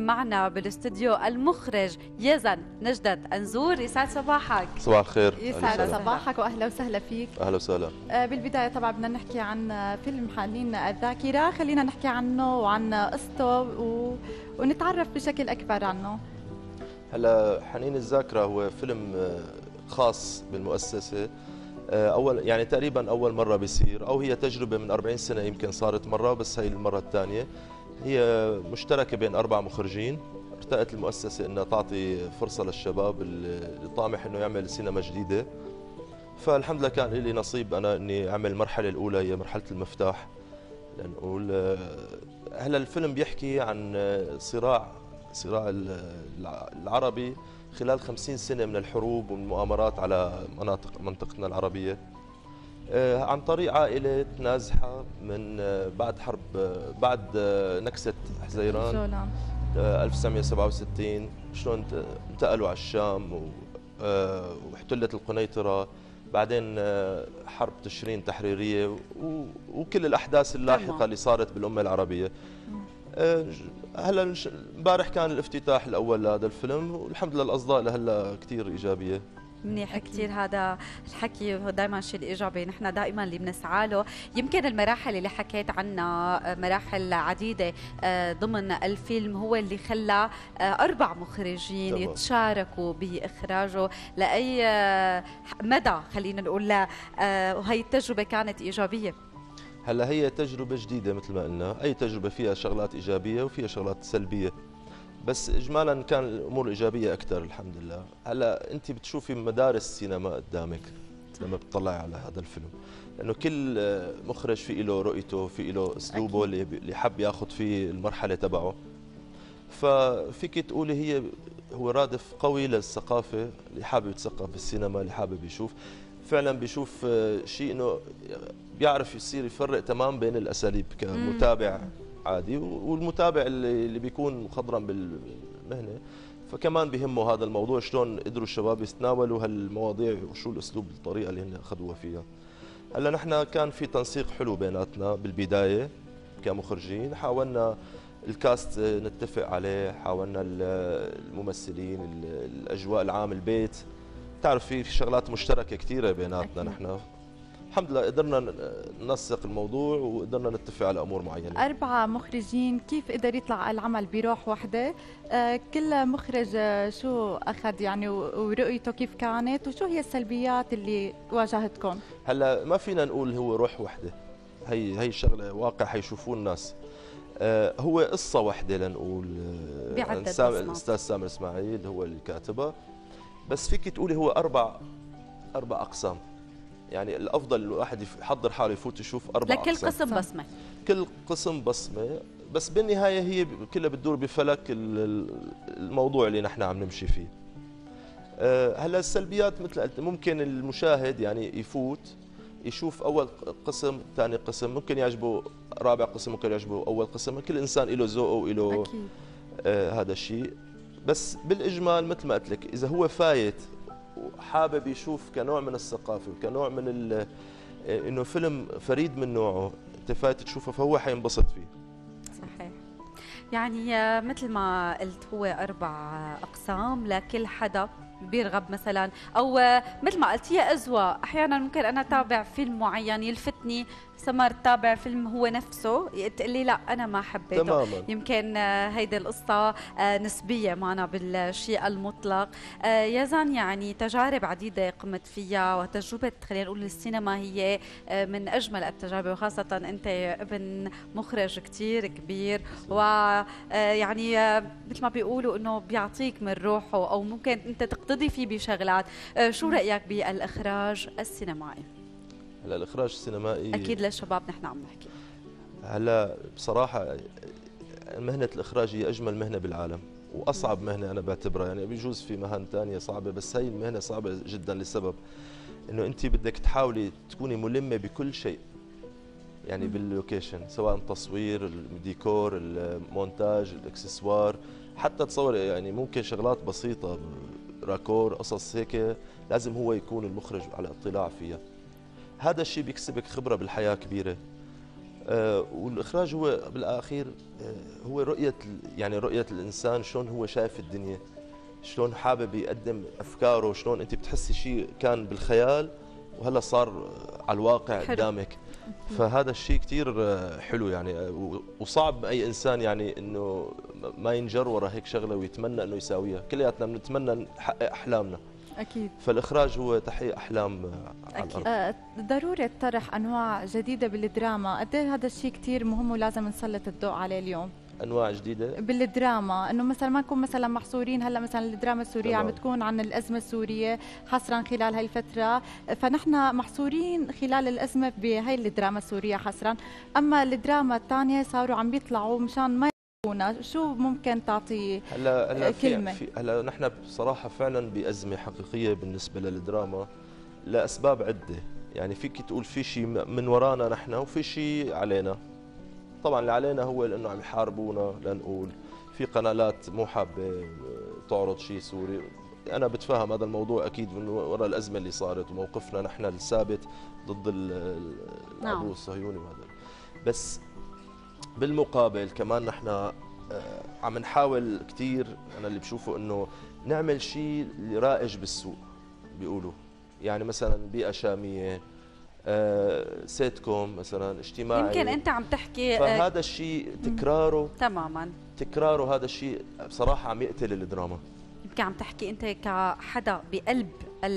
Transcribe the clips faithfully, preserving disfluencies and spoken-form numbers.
معنا بالاستوديو المخرج يزن نجدت أنزور. يسعد صباحك. صباح الخير. يسعد صباحك واهلا وسهلا فيك. اهلا وسهلا. بالبدايه طبعا بدنا نحكي عن فيلم حنين الذاكره، خلينا نحكي عنه وعن قصته و... ونتعرف بشكل اكبر عنه. هلا حنين الذاكره هو فيلم خاص بالمؤسسه، اول يعني تقريبا اول مره بيصير، او هي تجربه من أربعين سنه يمكن صارت مره، بس هي المره الثانيه. هي مشتركه بين اربع مخرجين. ارتأت المؤسسه انها تعطي فرصه للشباب اللي طامح انه يعمل سينما جديده. فالحمد لله كان لي نصيب انا اني اعمل المرحله الاولى، هي مرحله المفتاح لنقول. هلا الفيلم بيحكي عن صراع صراع العربي خلال خمسين سنة من الحروب والمؤامرات على مناطق منطقتنا العربية، عن طريق عائلة نازحة من بعد حرب بعد نكسة حزيران ألف وتسعمئة وسبعة وستين، شلون انتقلوا على الشام واحتلت القنيطرة، بعدين حرب تشرين تحريرية وكل الأحداث اللاحقة اللي صارت بالأمة العربية. هلا امبارح كان الافتتاح الاول لهذا الفيلم، والحمد لله الاصداء لهلا كثير ايجابيه. منيح كثير هذا الحكي، دائما شيء ايجابي نحن دائما اللي بنسعى له. يمكن المراحل اللي حكيت عنها مراحل عديده ضمن الفيلم هو اللي خلى اربع مخرجين طبعا يتشاركوا باخراجه. لاي مدى خلينا نقول هي التجربه كانت ايجابيه؟ هلا هي تجربة جديدة مثل ما قلنا، أي تجربة فيها شغلات إيجابية وفيها شغلات سلبية، بس إجمالا كان الأمور إيجابية أكثر الحمد لله. هلا أنت بتشوفي مدارس سينما قدامك لما بتطلعي على هذا الفيلم، لأنه كل مخرج في له رؤيته، في له أسلوبه اللي اللي حب ياخذ فيه المرحلة تبعه. ففيك تقولي هي هو رادف قوي للثقافة، اللي حابب يتثقف بالسينما، اللي حابب يشوف فعلا بيشوف شيء انه بيعرف يصير يفرق تمام بين الاساليب كمتابع عادي والمتابع اللي اللي بيكون مخضرم بالمهنه، فكمان بيهمه هذا الموضوع، شلون قدروا الشباب يتناولوا هالمواضيع وشو الاسلوب الطريقه اللي هن اخذوها فيها. هلا نحن كان في تنسيق حلو بيناتنا بالبدايه كمخرجين، حاولنا الكاست نتفق عليه، حاولنا الممثلين، الاجواء العام، البيت، تعرف في شغلات مشتركه كثيره بيناتنا. نحن الحمد لله قدرنا ننسق الموضوع وقدرنا نتفق على امور معينه. اربعه مخرجين، كيف قدر يطلع العمل بروح واحده؟ آه كل مخرج آه شو اخذ يعني ورؤيته كيف كانت، وشو هي السلبيات اللي واجهتكم؟ هلا ما فينا نقول هو روح واحده، هي هي شغله واقع حيشوفوه الناس. آه هو قصه واحده لنقول، آه الاستاذ سامر اسماعيل هو اللي كاتبها، بس فيك تقولي هو اربع اربع اقسام. يعني الافضل الواحد يحضر حاله يفوت يشوف اربع لكل اقسام، قسم بصمه، كل قسم بصمه، بس بالنهايه هي كلها بتدور بفلك الموضوع اللي نحن عم نمشي فيه. هلا السلبيات مثل قلت، ممكن المشاهد يعني يفوت يشوف اول قسم، ثاني قسم، ممكن يعجبه رابع قسم، ممكن يعجبه اول قسم، كل انسان له ذوقه وله آه هذا الشيء. بس بالاجمال مثل ما قلت لك، اذا هو فايت وحابب يشوف كنوع من الثقافه وكنوع من انه فيلم فريد من نوعه، انت فايت تشوفه، فهو حينبسط فيه. صحيح. يعني مثل ما قلت هو اربع اقسام لكل حدا بيرغب مثلا، او مثل ما قلت هي اذواق. احيانا ممكن انا اتابع فيلم معين يلفتني، سمر تابع فيلم هو نفسه تقول لي لا انا ما حبيته تماما. يمكن هيدي القصه نسبيه معنا بالشيء المطلق. يزن يعني تجارب عديده قمت فيها، وتجربه خلينا نقول السينما هي من اجمل التجارب، وخاصه انت ابن مخرج كثير كبير، ويعني مثل ما بيقولوا انه بيعطيك من روحه، او ممكن انت تقتضي فيه بشغلات. شو رايك بالاخراج السينمائي؟ هلا الاخراج السينمائي اكيد للشباب نحن عم نحكي. هلا بصراحه مهنه الاخراج هي اجمل مهنه بالعالم، واصعب مهنه انا بعتبرها. يعني بيجوز في مهن ثانيه صعبه، بس هي المهنه صعبه جدا لسبب انه انت بدك تحاولي تكوني ملمه بكل شيء، يعني باللوكيشن، سواء تصوير، الديكور، المونتاج، الاكسسوار، حتى تصور يعني ممكن شغلات بسيطه، راكور، قصص هيك، لازم هو يكون المخرج على اطلاع فيها. هذا الشيء بيكسبك خبره بالحياه كبيره. آه والاخراج هو بالاخير آه هو رؤيه، يعني رؤيه الانسان شلون هو شايف الدنيا، شلون حابب يقدم افكاره، شلون انت بتحسي شيء كان بالخيال وهلا صار على الواقع حلو. قدامك. فهذا الشيء كثير حلو يعني، وصعب اي انسان يعني انه ما ينجر ورا هيك شغله ويتمنى انه يساويها، كلياتنا بنتمنى نحقق احلامنا. اكيد. فالاخراج هو تحقيق احلام على أكيد. الارض. آه، ضرورة طرح انواع جديدة بالدراما، قد ايه هذا الشيء كثير مهم ولازم نسلط الضوء عليه اليوم انواع جديده بالدراما، انه مثلا ما نكون مثلا محصورين. هلا مثلا الدراما السوريه تمام. عم بتكون عن الازمه السوريه حصرا خلال هاي الفتره، فنحن محصورين خلال الازمه بهاي الدراما السوريه حصرا. اما الدراما الثانيه صاروا عم بيطلعوا مشان ما يكونوا. شو ممكن تعطي هلا هلا كلمة؟ في هلا نحن بصراحه فعلا بازمه حقيقيه بالنسبه للدراما لاسباب عده، يعني فيك تقول في شيء من ورانا نحن وفي شيء علينا. طبعا اللي علينا هو لانه عم يحاربونا، لنقول في قنالات مو حابه تعرض شيء سوري. انا بتفهم هذا الموضوع اكيد من وراء الازمه اللي صارت وموقفنا نحن الثابت ضد العدو الصهيوني وهذا. بس بالمقابل كمان نحن عم نحاول كثير، انا اللي بشوفه انه نعمل شيء اللي رائج بالسوق بيقولوا، يعني مثلا بيئه شاميه، آه، سيت كوم مثلا اجتماعي. يمكن انت عم تحكي فهذا الشيء تكراره تماما تكراره هذا الشيء بصراحه عم يقتل الدراما. يمكن عم تحكي انت كحدا بقلب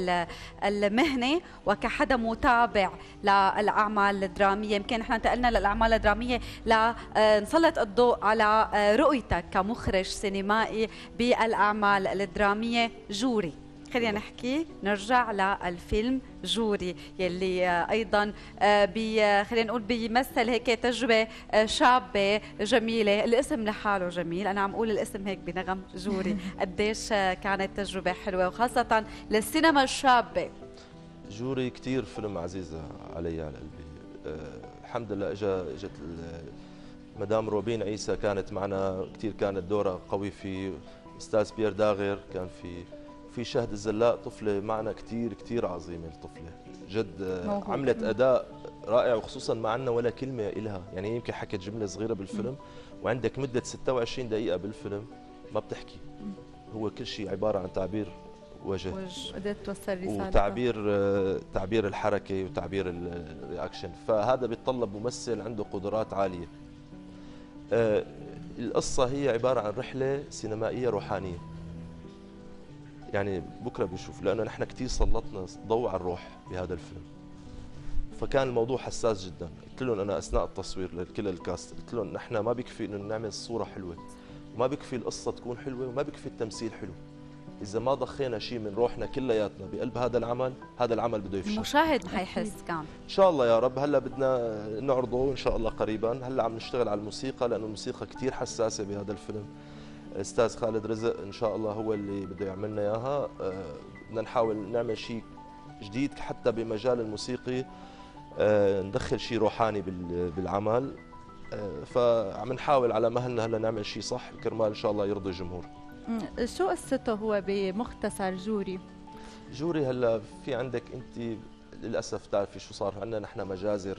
المهنه وكحدا متابع للاعمال الدراميه. يمكن نحن انتقلنا للاعمال الدراميه لنسلط الضوء على رؤيتك كمخرج سينمائي بالاعمال الدراميه. جوري، خلينا نحكي نرجع للفيلم جوري يلي ايضا خلينا نقول بيمثل هيك تجربه شابه جميله. الاسم لحاله جميل، انا عم اقول الاسم هيك بنغم جوري. قديش كانت تجربه حلوه وخاصه للسينما الشابه. جوري كثير فيلم عزيز علي على قلبي. أه الحمد لله اجى اجت مدام روبين عيسى كانت معنا، كثير كانت دورها قوي فيه. استاذ بيير داغر كان في في شهد الزلاق، طفله معنا كثير كثير عظيمه الطفله جد. موهوب. عملت اداء رائع، وخصوصا ما عندنا ولا كلمه إلها، يعني يمكن حكت جمله صغيره بالفيلم وعندك مده ستة وعشرين دقيقه بالفيلم ما بتحكي، هو كل شيء عباره عن تعبير وجه، قدرت توصل رسالة وتعبير تعبير الحركه وتعبير الرياكشن. فهذا بيتطلب ممثل عنده قدرات عاليه. آه القصه هي عباره عن رحله سينمائيه روحانيه، يعني بكره بيشوف، لانه نحن كثير سلطنا ضوء على الروح بهذا الفيلم. فكان الموضوع حساس جدا. قلت لهم انا اثناء التصوير لكل الكاست، قلت لهم نحن ما بيكفي انه نعمل صوره حلوه، وما بيكفي القصه تكون حلوه، وما بيكفي التمثيل حلو. اذا ما ضخينا شيء من روحنا كلياتنا بقلب هذا العمل، هذا العمل بده يفشل. المشاهد حيحس كان ان شاء الله يا رب. هلا بدنا نعرضه ان شاء الله قريبا. هلا عم نشتغل على الموسيقى، لانه الموسيقى كثير حساسه بهذا الفيلم. استاذ خالد رزق ان شاء الله هو اللي بده يعمل لنا اياها. بدنا نحاول نعمل شيء جديد حتى بمجال الموسيقي، ندخل شيء روحاني بالعمل. فعم نحاول على مهلنا هلا نعمل شيء صح كرمال ان شاء الله يرضي الجمهور. شو قصته هو بمختصر جوري؟ جوري هلا في عندك انت للاسف تعرفي شو صار عندنا نحن مجازر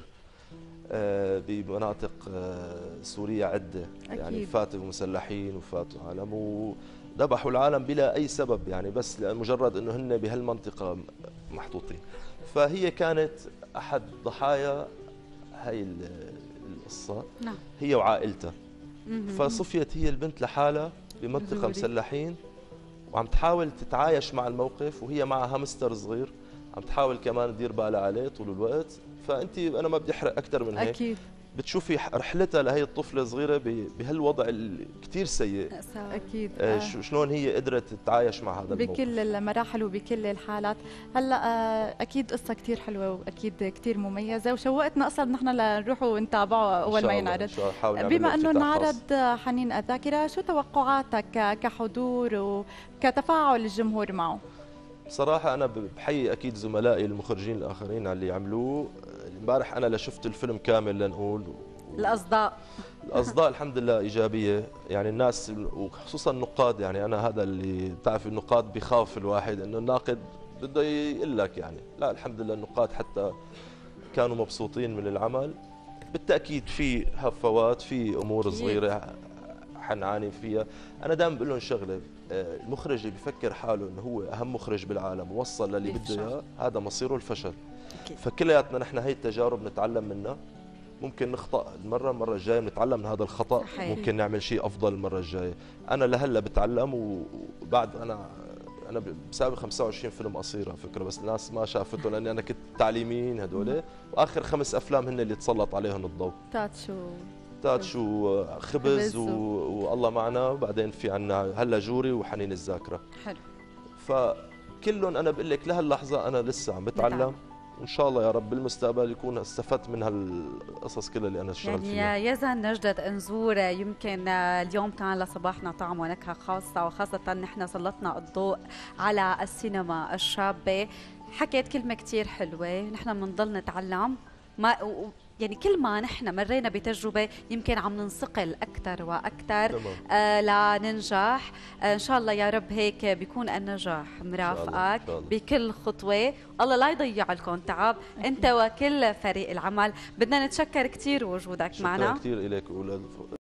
بمناطق سورية عدة. أكيد. يعني فاتوا مسلحين وفاتوا عالم وذبحوا العالم بلا أي سبب، يعني بس لمجرد أنه هن بهالمنطقة محطوطين. فهي كانت أحد ضحايا هاي القصة. نعم. هي وعائلتها. فصفيت هي البنت لحالها بمنطقة جوري. مسلحين، وعم تحاول تتعايش مع الموقف، وهي معها هامستر صغير عم تحاول كمان تدير بالها عليه طول الوقت. فانت انا ما بدي احرق اكثر من هيك. اكيد. بتشوفي رحلتها لهي الطفله الصغيره بهالوضع الكثير سيء. اكيد. آه شلون هي قدرت تتعايش مع هذا الموقف بكل المراحل وبكل الحالات. هلا آه اكيد قصه كثير حلوه واكيد كثير مميزه، وشوقتنا اصلا نحن لنروح ونتابعه اول ما ينعرض. بما انه انعرض حنين الذاكره، شو توقعاتك كحضور وكتفاعل الجمهور معه؟ صراحة أنا بحيي أكيد زملائي المخرجين الآخرين على اللي عملوه. امبارح أنا لشفت الفيلم كامل لنقول. الأصداء الأصداء الحمد لله إيجابية، يعني الناس وخصوصا النقاد. يعني أنا هذا اللي بتعرف النقاد بخاف الواحد إنه الناقد بده يقول لك، يعني لا الحمد لله النقاد حتى كانوا مبسوطين من العمل. بالتاكيد في هفوات، في امور أكيد. صغيره حنعاني فيها. انا دائما بقول لهم شغله، المخرج اللي بفكر حاله انه هو اهم مخرج بالعالم ووصل للي بده اياه هذا مصيره الفشل. فكلياتنا نحن هي التجارب نتعلم منها، ممكن نخطأ المرة المرة الجاية بنتعلم من هذا الخطأ، صحيح. ممكن نعمل شيء أفضل المرة الجاية. أنا لهلا بتعلم، وبعد أنا أنا بسابق خمسة وعشرين فيلم قصير على فكرة، بس الناس ما شافته لأني أنا كنت تعليميين هدول، وآخر خمس أفلام هن اللي تسلط عليهم الضوء. تاتشو تاتشو خبز و... والله معنا، وبعدين في عنا هلا جوري وحنين الذاكرة. حلو. فكلهم أنا بقول لك لهاللحظة أنا لسه عم بتعلم, بتعلم. وان شاء الله يا رب بالمستقبل يكون استفدت من هالقصص كلها اللي انا اشتغلت يعني فيها. يعني يزن نجدد انزور، يمكن اليوم كان لصباحنا طعم ونكهه خاصه، وخاصه نحن سلطنا الضوء على السينما الشابه. حكيت كلمه كثير حلوه، نحن بنضل نتعلم، ما يعني كل ما نحن مرينا بتجربة يمكن عم ننصقل أكثر وأكثر آه لننجح. آه إن شاء الله يا رب هيك بيكون النجاح مرافقك بكل خطوة. الله لا يضيع لكم تعب أنت وكل فريق العمل. بدنا نتشكر كثير وجودك معنا. شكرا كثير إليك.